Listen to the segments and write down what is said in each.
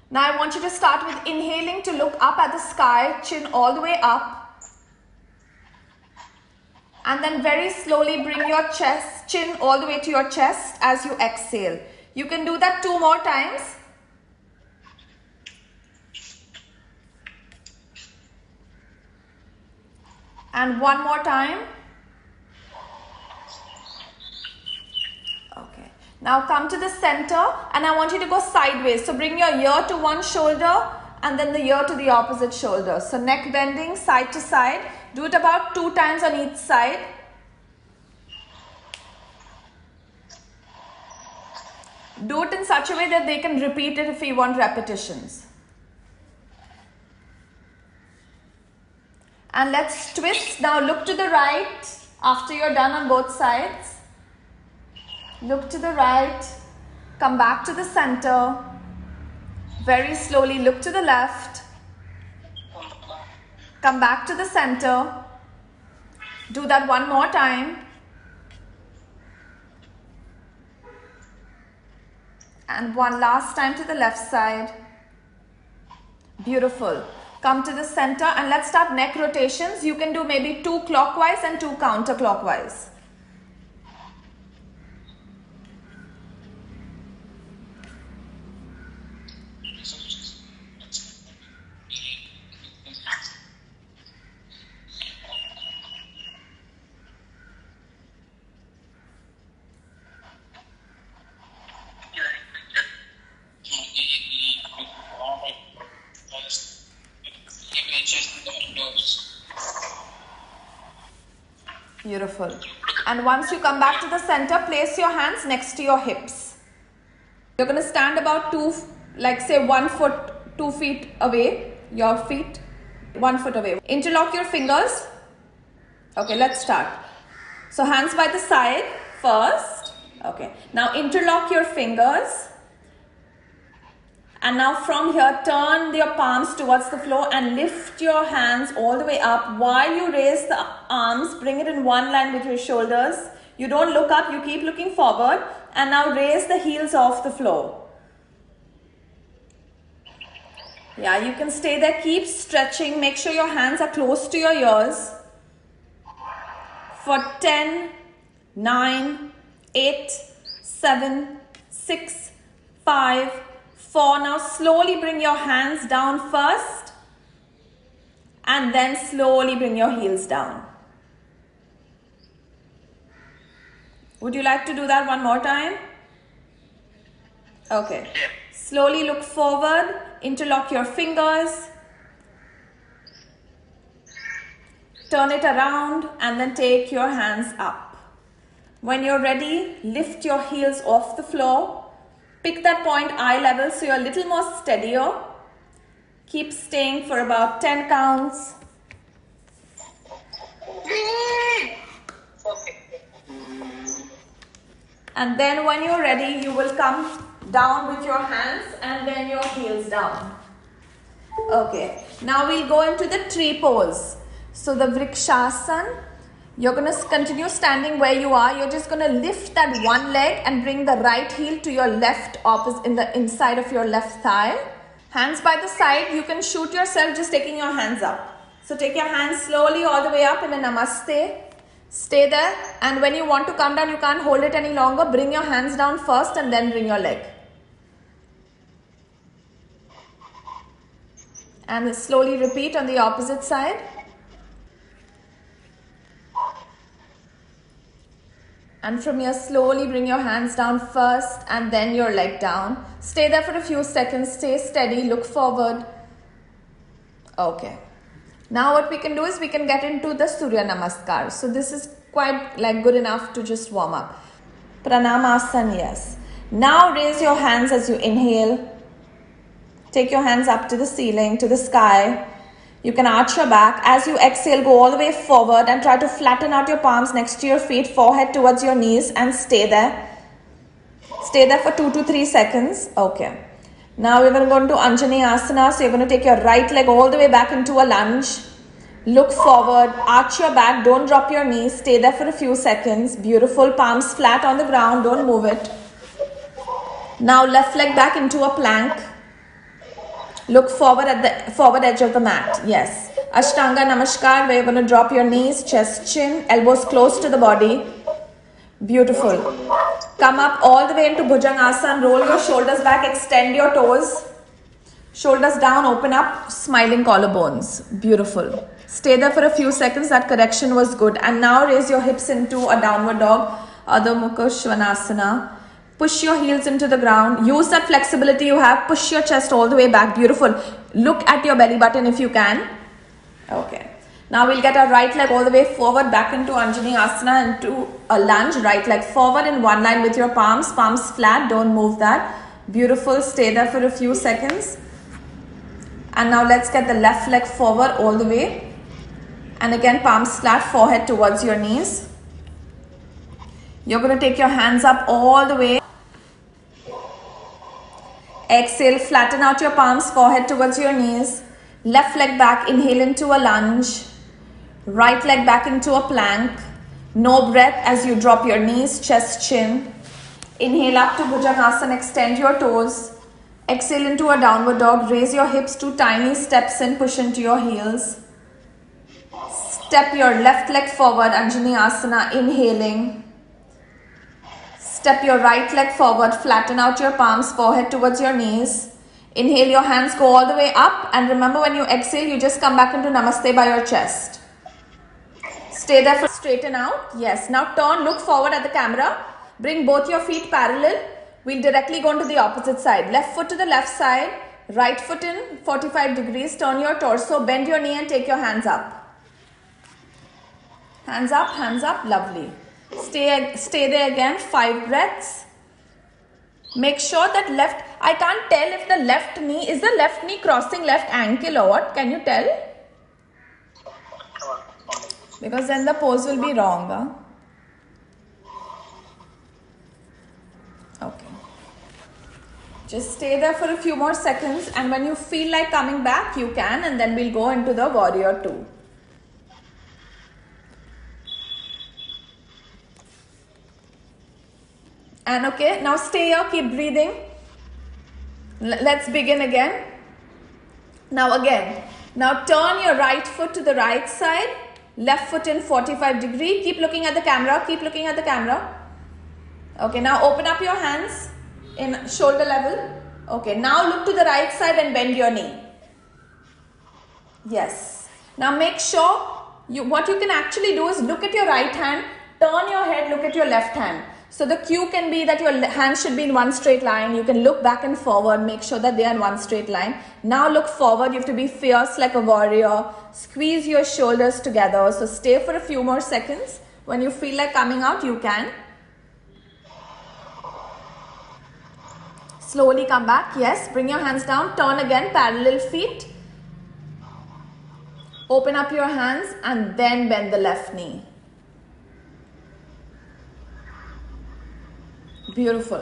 Now I want you to start with inhaling to look up at the sky, chin all the way up. And then very slowly bring your chin all the way to your chest as you exhale. You can do that 2 more times. And 1 more time. Okay. Now come to the center and I want you to go sideways. So bring your ear to one shoulder and then the ear to the opposite shoulder. So neck bending side to side. Do it about 2 times on each side. Do it in such a way that they can repeat it if you want repetitions. And let's twist. Now look to the right after you're done on both sides. Look to the right. Come back to the center. Very slowly look to the left. Come back to the center. Do that 1 more time. And 1 last time to the left side. Beautiful. Come to the center and let's start neck rotations. You can do maybe 2 clockwise and 2 counterclockwise. Beautiful. And once you come back to the center, place your hands next to your hips. You're going to stand about 1 foot, 2 feet away. Your feet 1 foot away. Interlock your fingers. Okay, let's start. So hands by the side first. Okay. Now interlock your fingers. And now from here, turn your palms towards the floor and lift your hands all the way up. While you raise the arms, bring it in one line with your shoulders. You don't look up, you keep looking forward. And now raise the heels off the floor. Yeah, you can stay there. Keep stretching. Make sure your hands are close to your ears. For 10, 9, 8, 7, 6, 5, 4. Now slowly bring your hands down first and then slowly bring your heels down. Would you like to do that 1 more time? Okay. Slowly look forward, interlock your fingers, turn it around and then take your hands up. When you're ready, lift your heels off the floor. Pick that point eye level so you're a little more steadier. Keep staying for about 10 counts. And then when you're ready, you will come down with your hands and then your heels down. Okay, now we'll go into the tree pose. So the Vrikshasana. You're going to continue standing where you are. You're just going to lift that one leg and bring the right heel to your left opposite in the inside of your left thigh. Hands by the side. You can shoot yourself just taking your hands up. So take your hands slowly all the way up in a namaste. Stay there. And when you want to come down, you can't hold it any longer. Bring your hands down first and then bring your leg. And slowly repeat on the opposite side. And from here, slowly bring your hands down first and then your leg down. Stay there for a few seconds. Stay steady. Look forward. Okay. Now what we can do is we can get into the Surya Namaskar. So this is quite good enough to just warm up. Pranamasana, yes. Now raise your hands as you inhale. Take your hands up to the ceiling, to the sky. You can arch your back. As you exhale, go all the way forward and try to flatten out your palms next to your feet, forehead towards your knees and stay there. Stay there for 2 to 3 seconds. Okay. Now we're going to go into Anjani Asana. So you're going to take your right leg all the way back into a lunge. Look forward, arch your back, don't drop your knees. Stay there for a few seconds. Beautiful. Palms flat on the ground, don't move it. Now left leg back into a plank. Look forward at the forward edge of the mat. Yes. Ashtanga Namaskar, where you're going to drop your knees, chest, chin, elbows close to the body. Beautiful. Come up all the way into Bhujangasana. Roll your shoulders back, extend your toes. Shoulders down, open up, smiling collarbones. Beautiful. Stay there for a few seconds. That correction was good. And now raise your hips into a downward dog. Adho Mukha Svanasana. Push your heels into the ground. Use that flexibility you have. Push your chest all the way back. Beautiful. Look at your belly button if you can. Okay. Now we'll get our right leg all the way forward, back into Anjani Asana, into a lunge. Right leg forward in one line with your palms. Palms flat. Don't move that. Beautiful. Stay there for a few seconds. And now let's get the left leg forward all the way. And again, palms flat, forehead towards your knees. You're going to take your hands up all the way. Exhale, flatten out your palms, forehead towards your knees. Left leg back, inhale into a lunge. Right leg back into a plank. No breath as you drop your knees, chest, chin. Inhale up to Bhujangasana, extend your toes. Exhale into a downward dog. Raise your hips to tiny steps and push into your heels. Step your left leg forward, Anjani Asana, inhaling. Step your right leg forward, flatten out your palms, forehead towards your knees. Inhale, your hands go all the way up. And remember, when you exhale, you just come back into Namaste by your chest. Stay there for straighten out. Yes. Now turn, look forward at the camera. Bring both your feet parallel. We'll directly go into the opposite side. Left foot to the left side. Right foot in 45 degrees. Turn your torso, bend your knee and take your hands up. Hands up. Lovely. Stay there again, 5 breaths. Make sure that left, I can't tell if the left knee, is the left knee crossing left ankle or what? Can you tell? Because then the pose will be wrong. Huh? Okay. Just stay there for a few more seconds, and when you feel like coming back, you can, and then we'll go into the warrior 2. And okay, now stay here, keep breathing. Let's begin again. Now turn your right foot to the right side, left foot in 45 degree. Keep looking at the camera, Okay, now open up your hands in shoulder level. Okay, now look to the right side and bend your knee. Yes. Now make sure, what you can actually do is look at your right hand, turn your head, look at your left hand. So the cue can be that your hands should be in one straight line. You can look back and forward, make sure that they are in one straight line. Now look forward, you have to be fierce like a warrior. Squeeze your shoulders together. So stay for a few more seconds. When you feel like coming out, you can. Slowly come back. Yes, bring your hands down. Turn again, parallel feet. Open up your hands and then bend the left knee. Beautiful.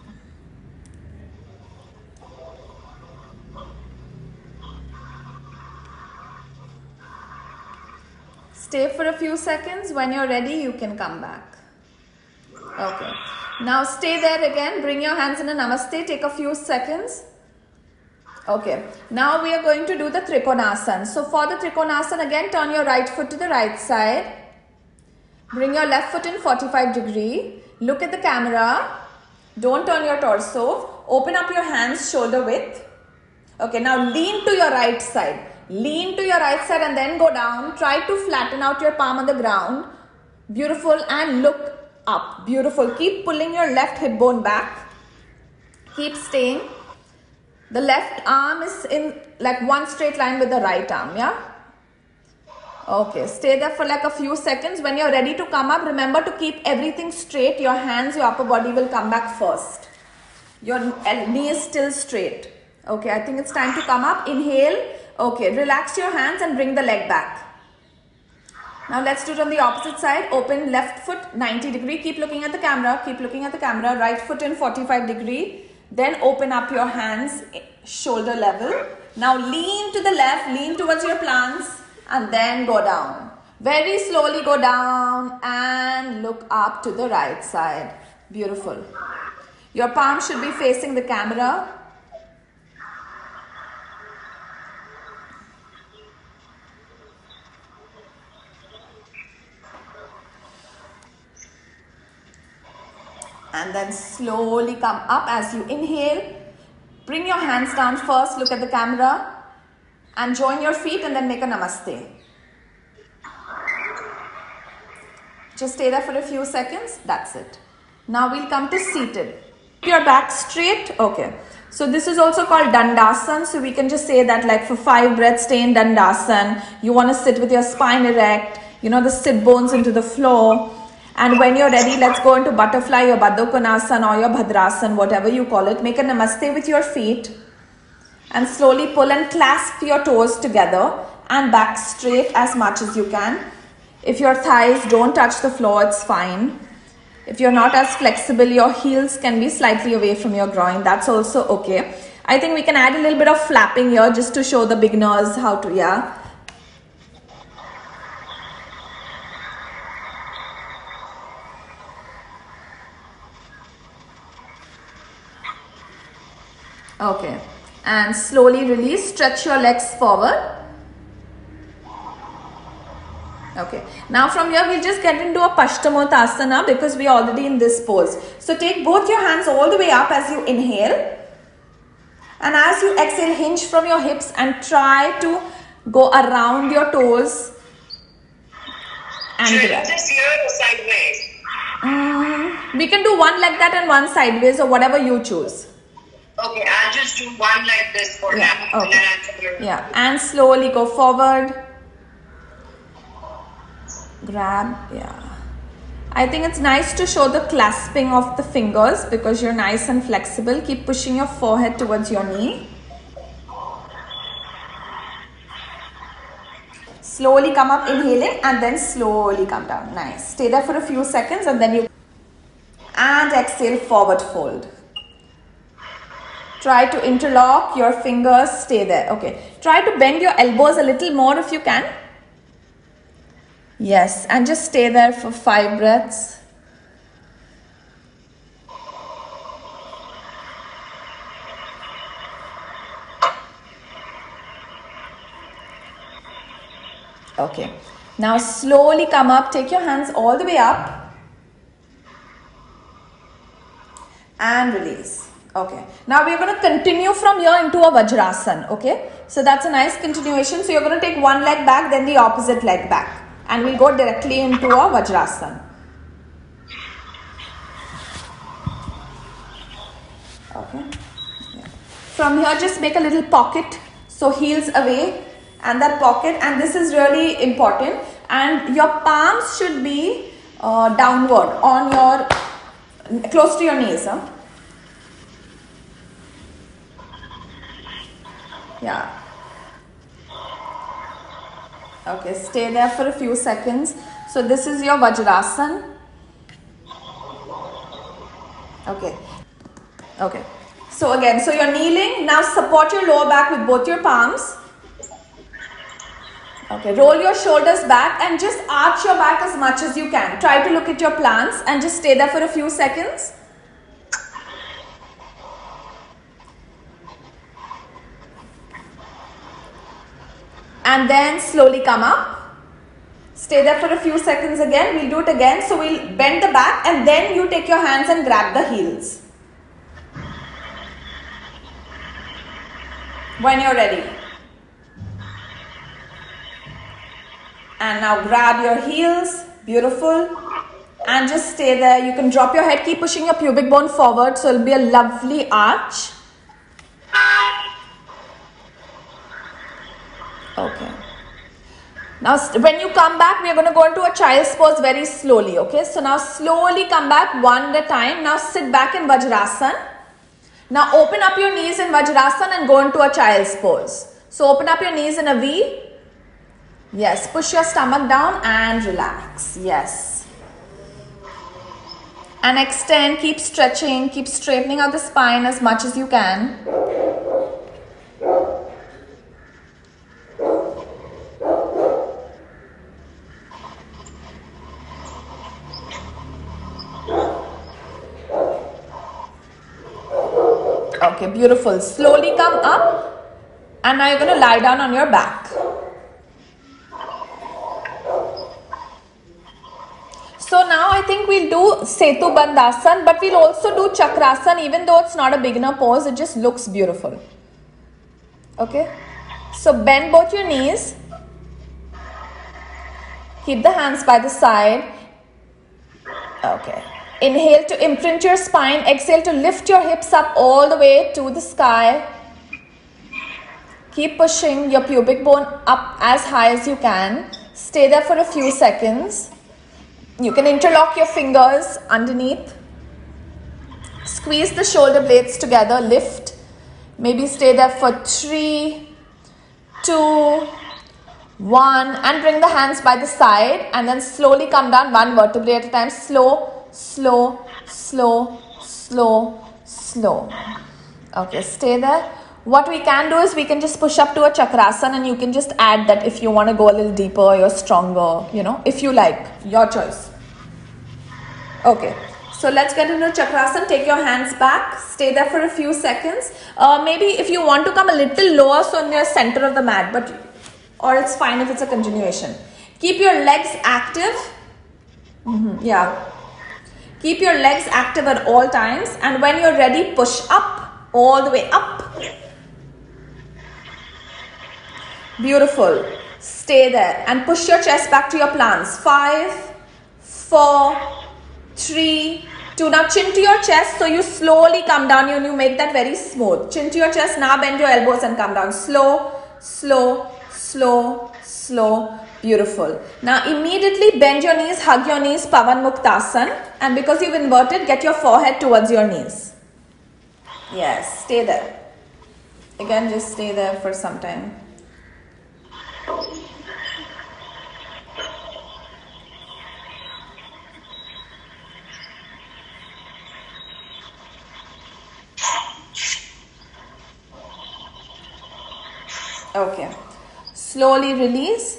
Stay for a few seconds. When you're ready, you can come back. Okay. Now stay there again. Bring your hands in a namaste. Take a few seconds. Okay. Now we are going to do the Trikonasana. So for the Trikonasana, again, turn your right foot to the right side. Bring your left foot in 45 degree. Look at the camera. Don't turn your torso. Open up your hands shoulder width. Okay, now lean to your right side. Lean to your right side and then go down. Try to flatten out your palm on the ground. Beautiful. And look up. Beautiful. Keep pulling your left hip bone back. Keep staying. The left arm is in like one straight line with the right arm. Yeah? Okay, stay there for like a few seconds. When you're ready to come up, remember to keep everything straight. Your hands, your upper body will come back first. Your knee is still straight. Okay, I think it's time to come up. Inhale. Okay, relax your hands and bring the leg back. Now let's do it on the opposite side. Open left foot 90 degree. Keep looking at the camera. Keep looking at the camera. Right foot in 45 degree. Then open up your hands shoulder level. Now lean to the left. Lean towards your plants. And then go down. Very slowly go down and look up to the right side. Beautiful. Your palm should be facing the camera. And then slowly come up as you inhale. Bring your hands down first, look at the camera. And join your feet and then make a namaste. Just stay there for a few seconds. That's it. Now we'll come to seated. Keep your back straight. Okay. So this is also called Dandasana. So we can just say that like for 5 breaths, stay in Dandasana. You want to sit with your spine erect. You know, the sit bones into the floor. And when you're ready, let's go into butterfly or Baddha Konasana or your Bhadrasana, whatever you call it. Make a namaste with your feet. And slowly pull and clasp your toes together. And back straight as much as you can. If your thighs don't touch the floor, it's fine. If you're not as flexible, your heels can be slightly away from your groin. That's also okay. I think we can add a little bit of flapping here just to show the beginners how to, yeah. Okay. And slowly release. Stretch your legs forward. Okay, now from here we'll just get into a Paschimottanasana because we are already in this pose. So take both your hands all the way up as you inhale. And as you exhale, hinge from your hips and try to go around your toes. And should I do this here or sideways? We can do one like that and one sideways or whatever you choose. Okay, I'll just do one like this for now. Okay. Yeah, and slowly go forward. Grab, yeah. I think it's nice to show the clasping of the fingers because you're nice and flexible. Keep pushing your forehead towards your knee. Slowly come up, inhaling, and then slowly come down. Nice. Stay there for a few seconds and then you... And exhale, forward fold. Try to interlock your fingers. Stay there. Okay. Try to bend your elbows a little more if you can. Yes, and just stay there for 5 breaths. Okay, now slowly come up, take your hands all the way up and release. Okay, now we're going to continue from here into a Vajrasana. Okay, so that's a nice continuation. So you're going to take one leg back, then the opposite leg back. And we'll go directly into a Vajrasana. Okay. Yeah. From here, just make a little pocket. So heels away and that pocket. And this is really important. And your palms should be downward on your, close to your knees. Huh? Yeah. Okay, stay there for a few seconds. So this is your Vajrasana. Okay. Okay. So again, so you're kneeling. Now support your lower back with both your palms. Okay, roll your shoulders back and just arch your back as much as you can. Try to look at your plants and just stay there for a few seconds. And then slowly come up. Stay there for a few seconds again. We'll do it again. So we'll bend the back and then you take your hands and grab the heels. When you're ready. And now grab your heels. Beautiful. And just stay there. You can drop your head. Keep pushing your pubic bone forward. So it'll be a lovely arch. Okay. Now when you come back, we are going to go into a child's pose very slowly. Okay. So now slowly come back one at a time. Now sit back in Vajrasana. Now open up your knees in Vajrasana and go into a child's pose. So open up your knees in a V. Yes. Push your stomach down and relax. Yes. And extend. Keep stretching. Keep straightening out the spine as much as you can. Okay, beautiful. Slowly come up and now you're going to lie down on your back. So now I think we'll do Setu Bandhasan, but we'll also do Chakrasan, even though it's not a beginner pose, it just looks beautiful. Okay, so bend both your knees, keep the hands by the side. Okay, inhale to imprint your spine, exhale to lift your hips up all the way to the sky. Keep pushing your pubic bone up as high as you can. Stay there for a few seconds. You can interlock your fingers underneath. Squeeze the shoulder blades together, lift. Maybe stay there for 3, 2, 1, and bring the hands by the side, and then slowly come down one vertebrae at a time. Slow, slow, slow, slow, slow. Okay, stay there. What we can do is we can just push up to a Chakrasan, and you can just add that if you want to go a little deeper, you're stronger, you know, if you like, your choice. Okay. So let's get into Chakrasan. Take your hands back. Stay there for a few seconds. Maybe if you want to come a little lower, so in the center of the mat, or it's fine if it's a continuation. Keep your legs active. Yeah. Keep your legs active at all times. And when you're ready, push up, all the way up. Beautiful. Stay there and push your chest back to your plants. 5, 4, 3, 2. Now chin to your chest, so you slowly come down. You make that very smooth. Chin to your chest. Now bend your elbows and come down. Slow, slow, slow, slow. Beautiful. Now immediately bend your knees, hug your knees, Pavan Muktasan. And because you've inverted, get your forehead towards your knees. Yes, stay there. Again, just stay there for some time. Okay, slowly release.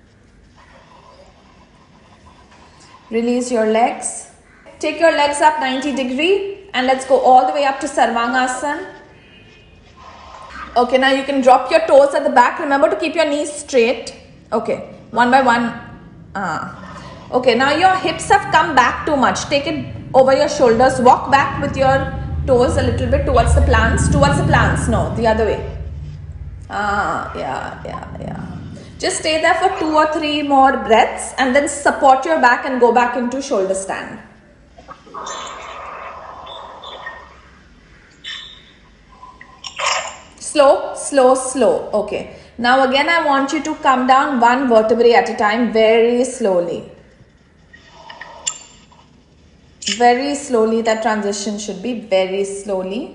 Release your legs. Take your legs up 90 degrees and let's go all the way up to Sarvangasana. Okay, now you can drop your toes at the back. Remember to keep your knees straight. Okay, one by one. Okay, now your hips have come back too much. Take it over your shoulders. Walk back with your toes a little bit towards the plants. Towards the plants. No, the other way. Yeah. Just stay there for 2 or 3 more breaths and then support your back and go back into shoulder stand. Slow, slow, slow. Okay. Now again, I want you to come down one vertebrae at a time very slowly. Very slowly. That transition should be very slowly.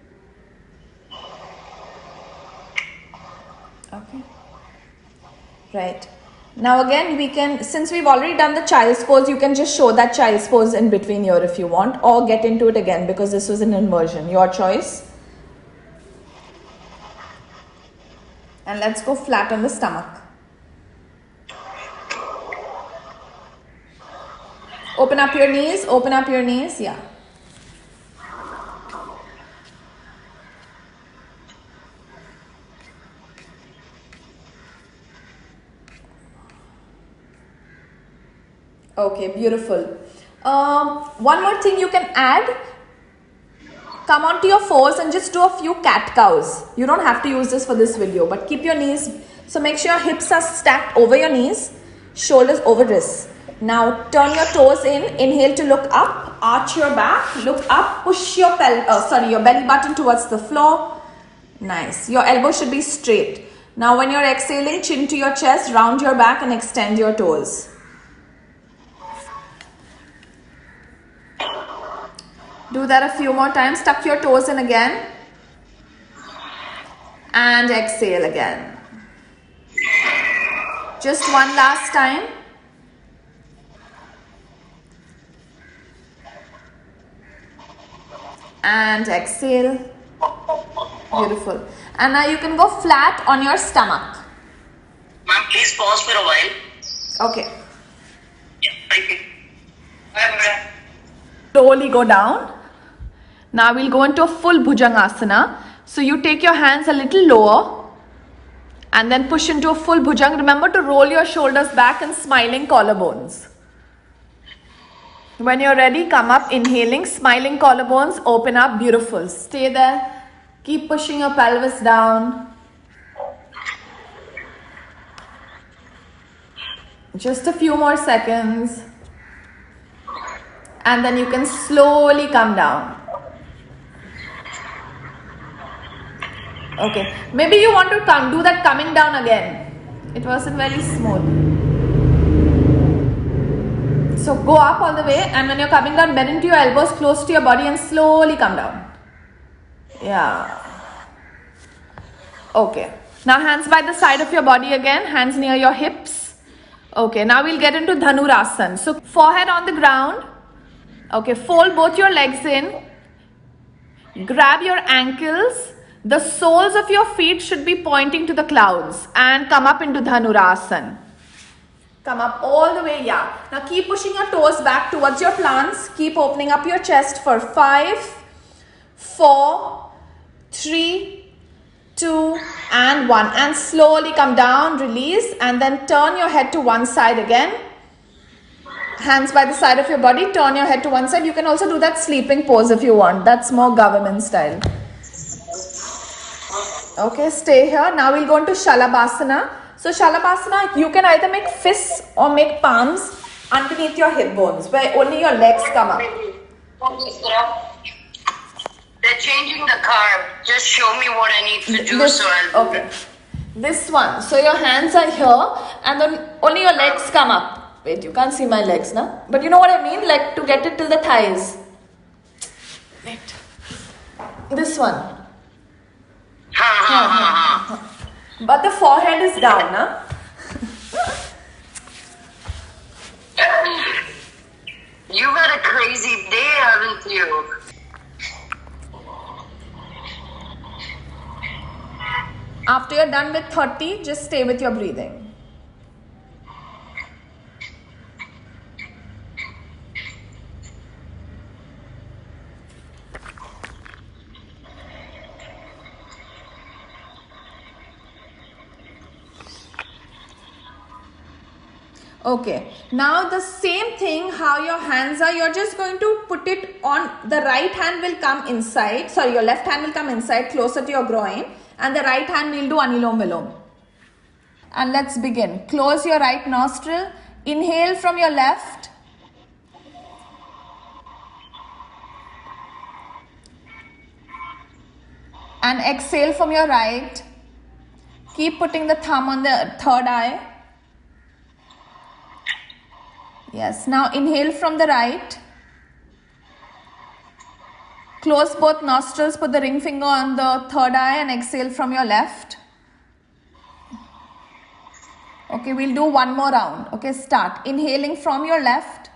Okay. Right. Now again, we can, since we've already done the child's pose, you can just show that child's pose in between here if you want, or get into it again because this was an inversion. Your choice. And let's go flat on the stomach. Open up your knees, open up your knees, yeah. Okay, beautiful. One more thing you can add. Come onto your fours and just do a few cat cows. You don't have to use this for this video, but keep your knees. So make sure your hips are stacked over your knees, shoulders over wrists. Now turn your toes in. Inhale to look up. Arch your back. Look up. Push your your belly button towards the floor. Nice. Your elbow should be straight. Now when you're exhaling, chin to your chest, round your back and extend your toes. Do that a few more times. Tuck your toes in again. And exhale again. Just one last time. And exhale. Beautiful. And now you can go flat on your stomach. Ma'am, please pause for a while. Okay. Yeah, thank you. Bye-bye. Slowly go down. Now we'll go into a full Bhujangasana. So you take your hands a little lower and then push into a full Bhujang. Remember to roll your shoulders back and smiling collarbones. When you're ready, come up, inhaling, smiling collarbones, open up, beautiful. Stay there. Keep pushing your pelvis down. Just a few more seconds. And then you can slowly come down. Okay, maybe you want to do that coming down again. It wasn't very smooth. So go up all the way, and when you're coming down, bend into your elbows close to your body and slowly come down. Yeah. Okay. Now hands by the side of your body again, hands near your hips. Okay, now we'll get into Dhanurasana. So forehead on the ground. Okay, fold both your legs in. Grab your ankles. The soles of your feet should be pointing to the clouds and come up into Dhanurasana. Come up all the way, yeah. Now keep pushing your toes back towards your plants. Keep opening up your chest for 5, 4, 3, 2, and 1. And slowly come down, release, and then turn your head to one side again. Hands by the side of your body, turn your head to one side. You can also do that sleeping pose if you want. That's more government style. Okay, stay here. Now we'll go into Shalabhasana. So Shalabhasana, you can either make fists or make palms underneath your hip bones, where only your legs come up. They're changing the carb. Just show me what I need to do I'll do it. This one. So your hands are here and then only your legs come up. Wait, you can't see my legs now. But you know what I mean? Like to get it till the thighs. Wait. This one. But the forehead is down, huh? You've had a crazy day, haven't you? After you're done with 30, just stay with your breathing. Okay, now the same thing, how your hands are, you're just going to put it on, the right hand will come inside, sorry, your left hand will come inside closer to your groin, and the right hand will do Anulom Vilom. And let's begin. Close your right nostril, inhale from your left, and exhale from your right. Keep putting the thumb on the third eye. Yes, now inhale from the right. Close both nostrils, put the ring finger on the third eye and exhale from your left. Okay, we'll do one more round. Okay, start. Inhaling from your left.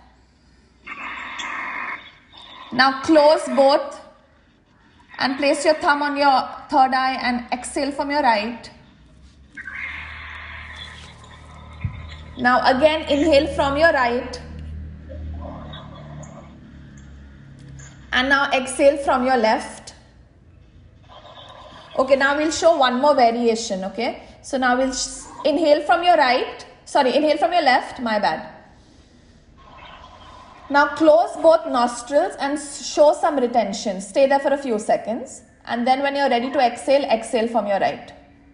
Now close both and place your thumb on your third eye and exhale from your right. Now again inhale from your right. And now exhale from your left. Okay, now we'll show one more variation, okay? So now we'll inhale from your right. Sorry, inhale from your left, my bad. Now close both nostrils and show some retention. Stay there for a few seconds. And then when you're ready to exhale, exhale from your right.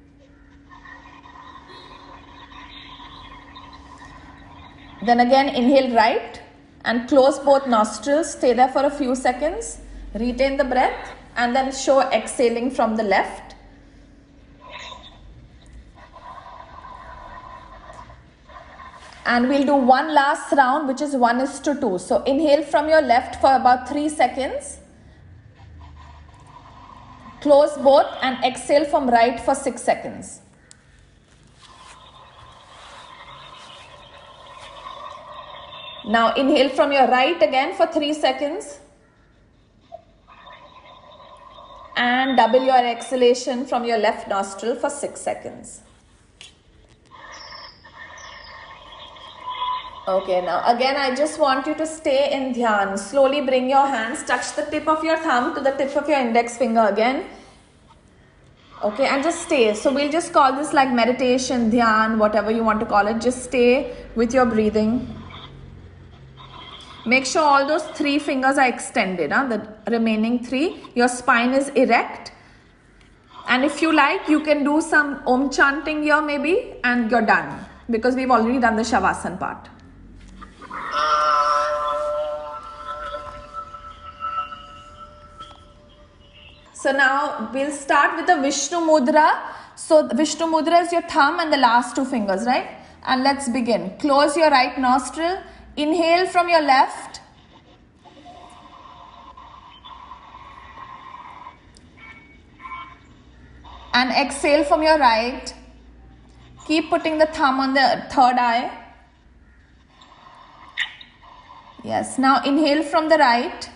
Then again inhale right and close both nostrils. Stay there for a few seconds. Retain the breath and then show exhaling from the left. And we'll do one last round, which is 1:2. So inhale from your left for about 3 seconds. Close both and exhale from right for 6 seconds. Now inhale from your right again for 3 seconds. And double your exhalation from your left nostril for 6 seconds. Okay, now again I just want you to stay in dhyan. Slowly bring your hands, touch the tip of your thumb to the tip of your index finger again. Okay, and just stay. So we'll just call this like meditation, dhyan, whatever you want to call it. Just stay with your breathing. Make sure all those 3 fingers are extended, the remaining 3. Your spine is erect. And if you like, you can do some Om chanting here maybe, and you're done. Because we've already done the Shavasana part. So now we'll start with the Vishnu Mudra. So Vishnu Mudra is your thumb and the last 2 fingers, right? And let's begin. Close your right nostril. Inhale from your left. And exhale from your right. Keep putting the thumb on the third eye. Yes, now inhale from the right.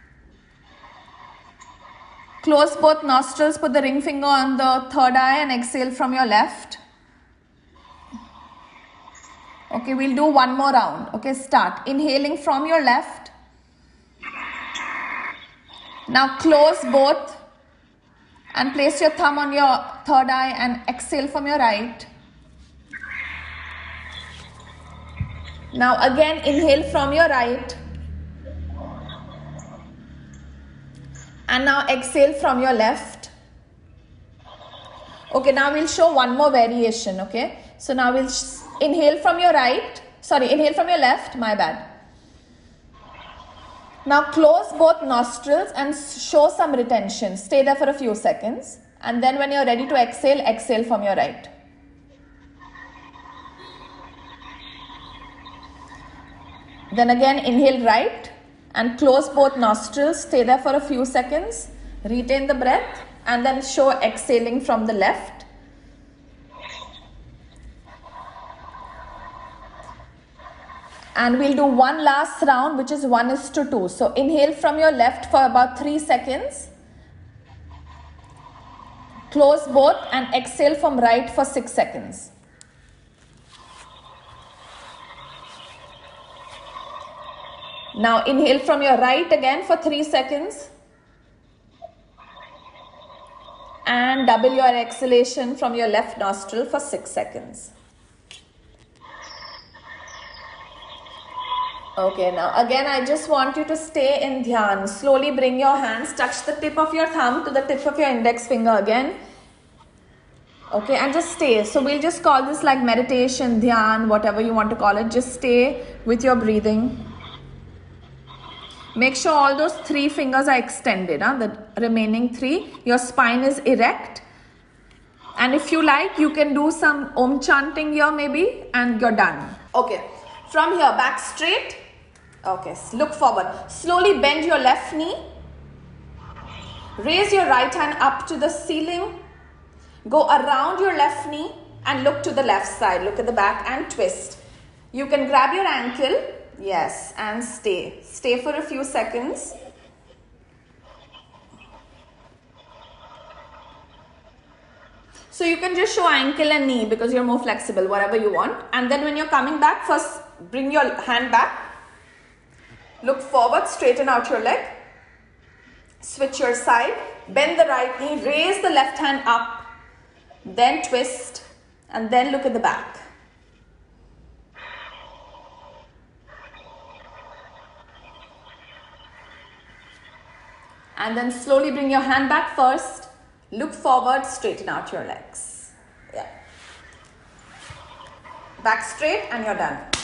Close both nostrils, put the ring finger on the third eye and exhale from your left. Okay, we'll do one more round. Okay, start. Inhaling from your left. Now close both and place your thumb on your third eye and exhale from your right. Now again inhale from your right. And now exhale from your left. Okay, now we'll show one more variation, okay? So now we'll inhale from your right. Sorry, inhale from your left, my bad. Now close both nostrils and show some retention. Stay there for a few seconds. And then when you're ready to exhale, exhale from your right. Then again inhale right and close both nostrils. Stay there for a few seconds. Retain the breath and then show exhaling from the left. And we'll do one last round, which is 1:2. So inhale from your left for about 3 seconds. Close both and exhale from right for 6 seconds. Now inhale from your right again for 3 seconds. And double your exhalation from your left nostril for 6 seconds. Okay, now again I just want you to stay in dhyan. Slowly bring your hands, touch the tip of your thumb to the tip of your index finger again. Okay, and just stay. So we'll just call this like meditation, dhyan, whatever you want to call it. Just stay with your breathing. Make sure all those 3 fingers are extended, the remaining 3. Your spine is erect. And if you like, you can do some Om chanting here maybe, and you're done. Okay, from here, back straight. Okay, look forward. Slowly bend your left knee. Raise your right hand up to the ceiling. Go around your left knee and look to the left side. Look at the back and twist. You can grab your ankle. Yes, and stay. Stay for a few seconds. So you can just show ankle and knee because you're more flexible, whatever you want. And then when you're coming back, first bring your hand back. Look forward, straighten out your leg. Switch your side. Bend the right knee, raise the left hand up. Then twist and then look at the back. And then slowly bring your hand back first. Look forward, straighten out your legs. Yeah. Back straight and you're done.